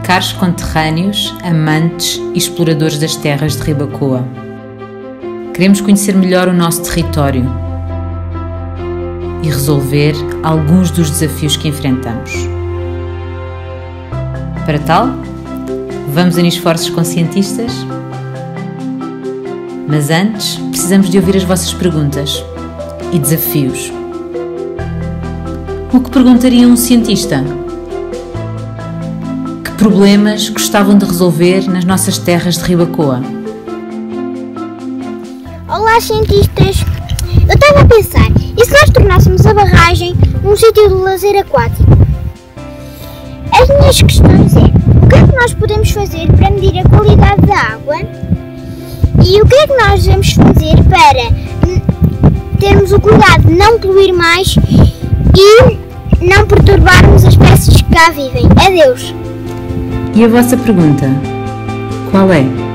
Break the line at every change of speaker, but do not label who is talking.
Caros conterrâneos, amantes e exploradores das terras de Ribacoa, queremos conhecer melhor o nosso território e resolver alguns dos desafios que enfrentamos. Para tal, vamos unir esforços com cientistas? Mas antes, precisamos de ouvir as vossas perguntas e desafios. O que perguntaria um cientista? Que problemas gostavam de resolver nas nossas terras de Ribacoa?
Olá, cientistas! Eu estava a pensar, e se nós tornássemos a barragem um sítio de lazer aquático? As minhas questões o que é que nós podemos fazer para medir a qualidade da água? E o que é que nós devemos fazer para termos o cuidado de não poluir mais e não perturbarmos as espécies que cá vivem? Adeus!
E a vossa pergunta? Qual é?